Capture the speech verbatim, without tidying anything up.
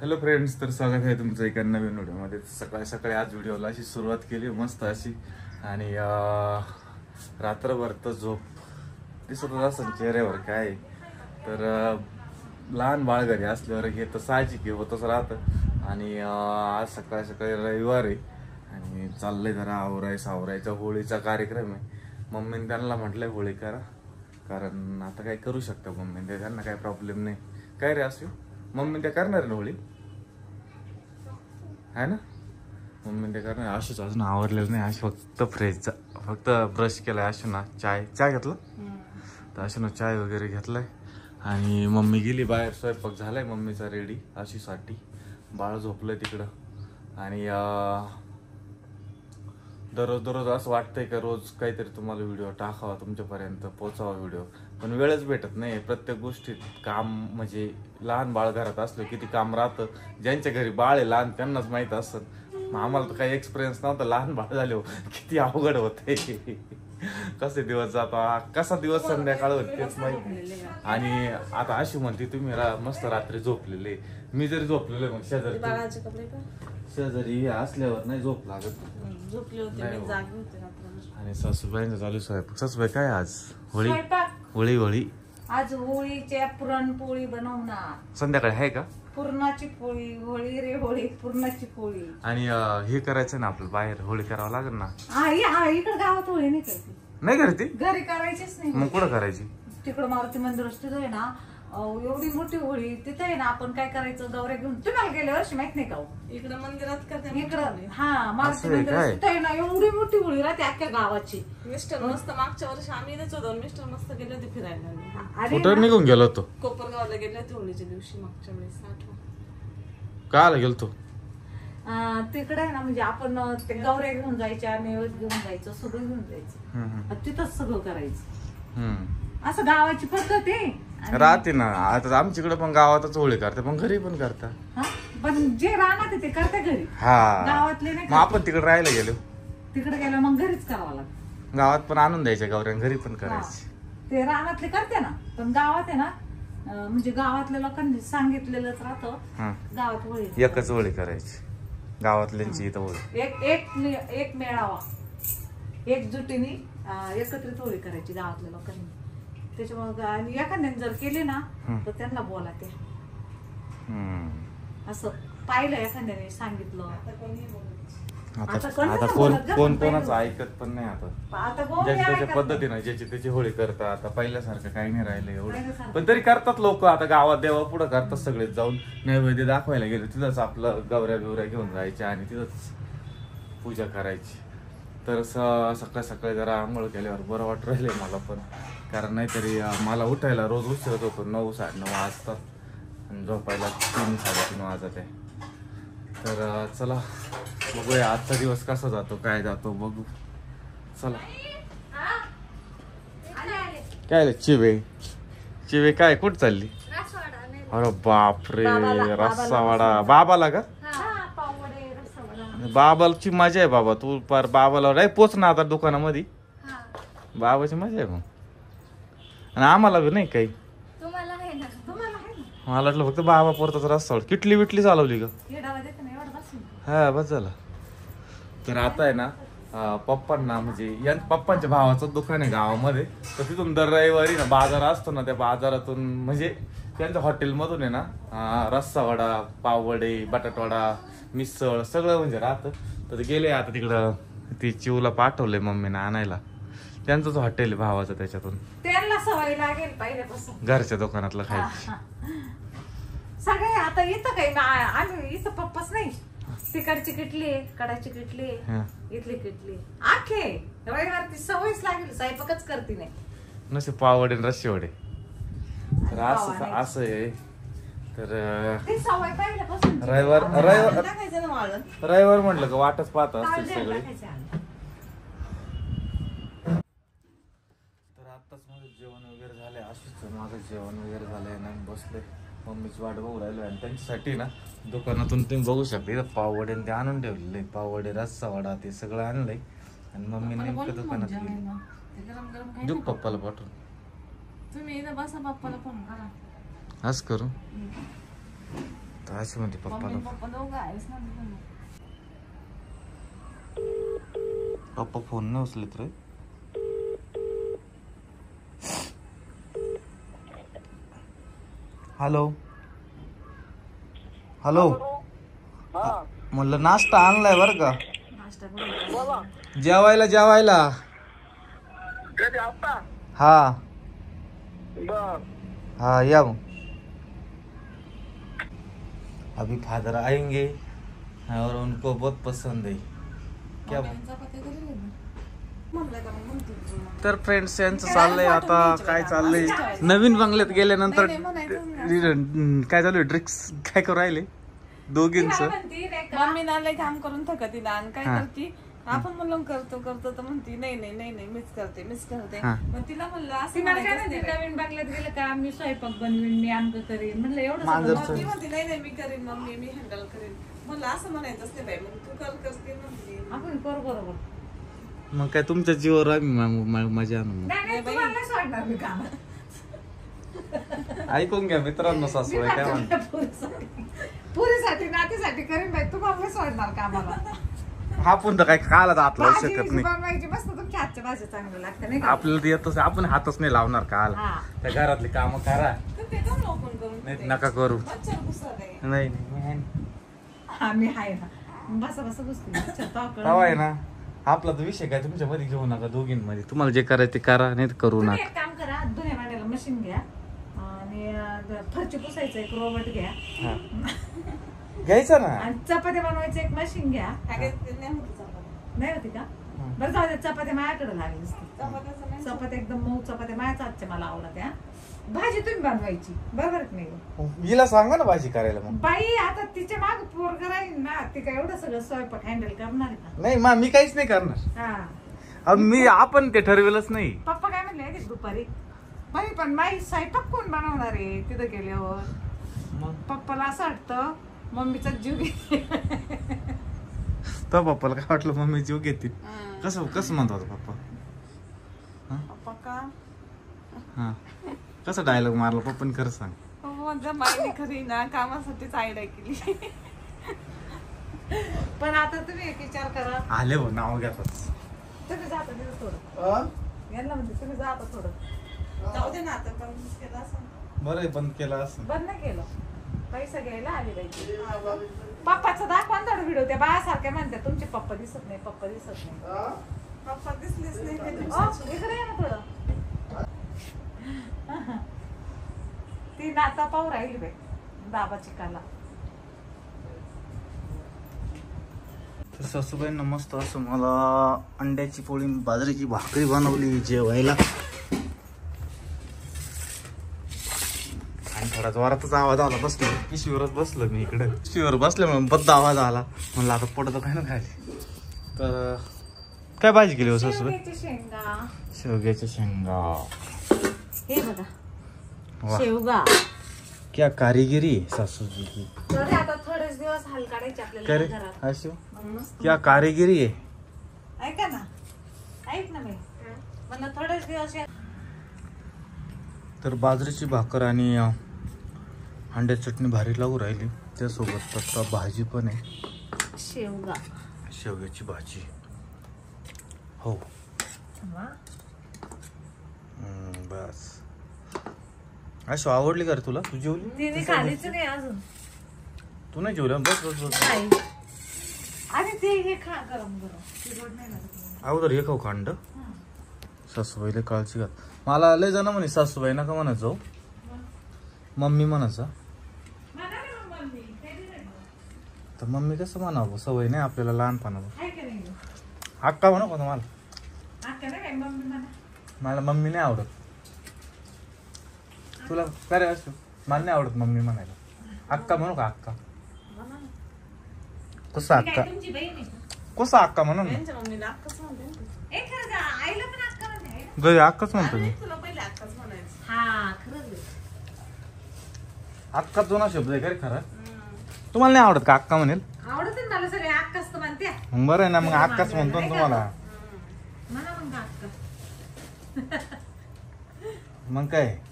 Hello friends, तर स्वागत आहे तुमचं एका नवीन व्हिडिओमध्ये. सकाळी सकाळी आज व्हिडिओला अशी सुरुवात केली मस्त अशी, आणि रात्रभर तर झोप दिसतच असं चेहऱ्यावर काय. तर लहान बाळ घरी असल्यावर हे तर साहजिक होतच राहतं. आणि आज सकाळी सकाळी रविवार आहे आणि चाललंय जरा आवराय सावरायचा. होळीचा कार्यक्रम आहे. मम्मीने त्यांना म्हटलंय होळी करा, कारण आता काय करू शकतं मम्मी, ते त्यांना काय प्रॉब्लेम नाही. काय रे असू मम्मी त्या करणार ना होळी, है ना? मम्मी ते करणार. आशूच अजून आवरलेलं नाही. आशू फक्त फ्रेशचा फक्त ब्रश केलाय. आशू ना चाय चाय घेतला तर आशू ना चाय वगैरे घेतलाय. आणि मम्मी गेली बाहेर, स्वयंपाक झालाय मम्मीचा रेडी आशूसाठी. बाळ झोपलंय तिकडं. आणि दररोज दररोज असं वाटतंय का रोज काहीतरी तुम्हाला व्हिडिओ टाकावा, तुमच्यापर्यंत पोचावा व्हिडिओ, पण वेळच भेटत नाही. प्रत्येक गोष्टीत काम, म्हणजे लहान बाळ घरात असलं किती काम राहतं. ज्यांच्या घरी बाळ आहे लहान त्यांनाच माहित असतं. आम्हाला तर काही एक्सपिरियन्स नव्हता. लहान बाळ झाले किती अवघड होते. कसे दिवस जातो, कसा दिवस संध्याकाळ होते तेच माहिती. आणि आता अशी म्हणते तुम्ही मस्त रात्री झोपलेले. मी जरी झोपलेले मग शेजारी शेजारी असल्यावर नाही झोप लागत. झोपले होते मी, जागे होते रात्रभर. आणि सासूबाईंचा चालू स्वयंपाक. सासूबाई काय आज होळी होळी होळी आज होळीच्या पुरणपोळी बनवणार. संध्याकाळी आहे का? पुरणाची पोळी. होळी रे होळी, पुरणाची पोळी. आणि हे करायचं ना आपलं, बाहेर होळी करावं लागेल ना. हा इकडे गावात होळी नाही करते. नाही करते? घरी करायचीच नाही. मग कुठं करायची? तिकडं मारुती मंदिर तिथं आहे ना, एवढी मोठी होळी तिथे आहे ना. आपण काय करायचं, गौऱ्या घेऊन. तुम्हाला गेल्या वर्षी माहित नाही का? इकडे मंदिरात करते. इकडं हा मारुती मंदिर तिथे आहे ना, एवढी मोठी होळी राहते अख्ख्या गावाची. मिस्टर मस्त मागच्या वर्षी आम्ही इथेच होतो. मिस्टर मस्त गेले होते फिरायला. कुठं निघून गेलो होतो? कोपरगावला गेले होते होळीच्या दिवशी मागच्या वेळेस. आठवण काला गेलतो तिकडे आहे ना, म्हणजे आपण ते गौऱ्या घेऊन जायच्या, नैवेद्य घेऊन जायचं, सगळं घेऊन जायचं. तिथंच सगळं करायचं. असं गावाची पद्धत आहे. राहते ना. आता आमच्याकडे पण गावातच होळी करते, पण घरी पण करतात. पण जे राहणार ते करते घरी. हा, गावातले नाही. मग आपण तिकडे राहायला गेलो, तिकडे गेलो मग घरीच करावं लागतं. गावात पण आणून द्यायच्या गौऱ्या, घरी पण करायची. ते रानातले करते ना, पण गावात आहे ना, म्हणजे गावातल्या लोकांनी सांगितलेलंच राहतं. गावात होळी एकच होळी करायची गावातल्यांची. इथं होळी एक एक एक मेळावा, एकजुटीने एकत्रित होळी करायची गावातल्या लोकांनी. त्याच्यामुळे आणि एखाद्याने जर केली ना तर त्यांना बोला ते असं पाहिलं, एखाद्याने सांगितलं. आता कोण कोण कोणाचं ऐकत पण नाही. आता ज्याच्या त्याच्या पद्धतीनं ज्याची त्याची होळी करतात. आता पहिल्यासारखं काही नाही राहिलं एवढं, पण तरी करतात लोक. आता गावात देवा पुढे करतात सगळे. जाऊन नैवेद्य दाखवायला गेले तिथंच आपलं गौऱ्या बिवऱ्या घेऊन जायच्या आणि तिथंच पूजा करायची. तर सकाळ सकाळी जरा आंघोळ केल्यावर बरं वाटत राहिले मला पण, कारण नाहीतरी मला उठायला रोज उशीरच होतो. नऊ साडे नऊ वाजतात आणि झोपायला तीन साडेतीन वाजत आहे. तर चला बघूया आजचा दिवस कसा जातो, काय जातो बघू. चला. काय चिवे चिवे काय कुठं चालली? अरे बापरे, रस्सावाडा. बाबाला का? बाबाची मजा आहे बाबा. तू पार बाबाला नाही पोच ना आता दुकानामध्ये. बाबाची मजा आहे मग. आणि आम्हाला बी नाही काही. मला वाटलं फक्त बाबा पुरताच रस्ता. किटली विटली चालवली का? हा बस झालं. तर आता आहे ना पप्पांना, म्हणजे या पप्पांच्या भावाचं दुकान आहे गावामध्ये. तर तिथून दर रविवारी ना बाजार असतो ना, त्या बाजारातून म्हणजे त्यांच्या हॉटेलमधून आहे ना रस्सावडा, पाववडे, बटाटवडा, मिसळ सगळं म्हणजे राहतं. तर ते गेले आता तिकडं. ती चिवला पाठवलंय मम्मीने आणायला. त्यांचंच हॉटेल आहे भावाचं, त्याच्यातून त्यांना सवय लागेल पहिल्यापासून घरच्या दुकानातलं खायचं. सगळे आता इथं काही आम्ही इथं पप्पाच नाही. तिकडची किटली, कडाची किटली, इथली किटली आखे रविवार ती सवयच लागेल. स्वयंपाकच करते नाही नसे पावडे रस्से वडे. तर असं असं आहे. तर रविवार रविवार रविवार म्हटलं का वाटच पाहत असतील सगळे. तर आताच माझं जेवण वगैरे झालंय. असंच माझं जेवण वगैरे झालंय ना, बसले मम्मीची वाट बघू राहिलो. आणि त्यांच्यासाठी ना दुकानातून तुम्ही बघू शकता इथं पाववडे ते आणून ठेवलेले. पाववडे, रस्सा वडा ते सगळं आणलंय. आणि मम्मी नेमकं दुकानात गेली. देऊ पप्पाला पाठवून. तुम्ही इथं बसा, पप्पाला फोन करा. असं करू. आता अशी म्हणते पप्पाला. पप्पा फोन नाही उचलत रे. हॅलो हॅलो म्हणलं नाश्ता आणलाय बर का. जेवायला जेवायला हा हाँ या अभी फादर आएंगे और उनको बहुत पसंद है क्या. तर फ्रेंड्स यांचं चाललंय आता काय चाललंय नवीन बंगल्यात गेल्यानंतर काय चालू ट्रिक्स काय करू राहिले दोघींच. मम्मी नाले काम करून थकती ना काय करती आपण म्हणलं करतो करतो तर म्हणती नाही नाही नाही नाही मीच करते मीच करते. मग तिला म्हणलं असं नवीन बंगल्यात गेलं का मी स्वयंपाक बनवीन मी आमक करीन म्हणलं एवढं ती म्हणते नाही नाही मी करीन मम्मी मी हँडल करीन म्हणलं असं म्हणायचंच नाही बाई मग तू कर करते म्हणते आपण करू बरोबर. मग काय तुमच्या जीवावर आम्ही मजा आणू. सोडणार मी काम ऐकून घ्या मित्रांनो सासूबाई काय म्हणतात. पुरीसाठी नातीसाठी करीन बाई तुम्हाला सोडणार कामाला. हा पण तर काय खायला जात शकत नाही. बनवायची मस्त तुमच्या हातच्या भाजी चांगलं लागतं नाही आपल्याला येतच आपण हातच नाही लावणार काल त्या घरातली कामं करा नाही नका करू. नाही आम्ही आहे ना बसा बसा बसतो तवा आहे ना आपला तर विषय काय तुमच्या मध्ये घेऊ नका दोघींमध्ये. तुम्हाला जे करायचं ते करा नाही करू नका. एक काम करा धुण्या भांड्याला मशीन घ्या आणि फरची पुसायचं एक रोबोट घ्या घ्यायचं ना आणि चपात्या बनवायचं एक मशीन घ्या. नाही होती का बरं जाऊ दे चपात्या माझ्याकडे लागली असते. चपात्या एकदम मऊ चपात्या माझ्याच आजच्या मला आवडत त्या. भाजी तुम्ही बनवायची बरोबर नाही. हिला सांगा ना भाजी करायला. मग बाई आता तिच्या माग पोरग राहील ना ती काय एवढं सगळं स्वयंपाक हँडल करणार आहे का. नाही मा मी काहीच नाही करणार. हा मी आपण ते ठरवेलच नाही. पप्पा काय म्हणले दुपारी बाई पण माई स्वयंपाक कोण बनवणार आहे तिथं गेल्यावर. मग पप्पाला असं वाटतं मम्मीचा जीव घेते. तर पप्पाला काय वाटलं मम्मी जीव घेते कसं कसं म्हणतो पप्पा. पप्पा का हा कसं डायलॉग मारला पप्पाने खरं सांग. माझ्या माईने खरी ना कामासाठीच आयडिया केली. पण आता तुम्ही एक विचार करा आले हो नाव घ्यातच तुम्ही जाता तिथं थोडं यांना म्हणते तुम्ही जाता थोडं जाऊ दे ना आता बंद केला असं. बरं बंद केला असं. बंद नाही केलं पैसा घ्यायला आली पाहिजे. पप्पाचा दाखवा ना थोडा व्हिडिओ त्या बायासारख्या म्हणतात तुमचे पप्पा दिसत नाही पप्पा दिसत नाही. पप्पा दिसलेच नाही इकडे ये ना थोडं. ती नाता पाहू राहिली बाई दाबाची काला. सासूबाईंना मस्त असं मला अंड्याची पोळी बाजरीची भाकरी बनवली जेवायला. आणि थोडा जोरातच आवाज आला बसलो पिशवीवरच बसलो मी इकडे पिशवीवर बसल्यामुळे बद्द आवाज आला म्हणलं आता पडत काय ना खाली. तर काय भाजी केली हो सासूबाई. शेंगा शेवग्याच्या शेंगा. हे बघा शेवगा. क्या कारीगिरी आहे सासूजी की. तरी आता थोडेच दिवस हाल काढायचे आपल्याला घरात. अशो क्या कारीगिरी आहे. ऐका ना ऐक ना मी म्हणलं थोडेच दिवस. तर बाजरीची भाकर आणि अंड्या चटणी भारी लागू राहिली त्यासोबत आता भाजी पण आहे शेवगा शेवग्याची भाजी. हो बस अशो आवडली का रे तुला. तू जेवली खालीच नाही अजून. तू नाही जेवल्या बस बस बस. आणि ते हे खा गरम गरम अगोदर हे खाऊ खांड. सासूबाईला काळजी घाल. मला लय जण म्हणे सासूबाई नका म्हणत जाऊ मम्मी म्हणायचा. तर मम्मी कसं म्हणावं सवय नाही आपल्याला लहानपणाला. अक्का म्हणू का तुम्हाला. मला मम्मी नाही आवडत. तुला काय असतो मला नाही आवडत मम्मी म्हणायला. अक्का म्हणू का अक्का. कसा अक्का कसा अक्का म्हणून घरी अक्काच म्हणतो मी. अक्का जुना शब्द आहे का रे खरा. तुम्हाला नाही आवडत का अक्का म्हणेल. आवडत मला सगळे अक्काच तर म्हणते. बरं आहे ना मग अक्काच म्हणतो ना तुम्हाला. मग काय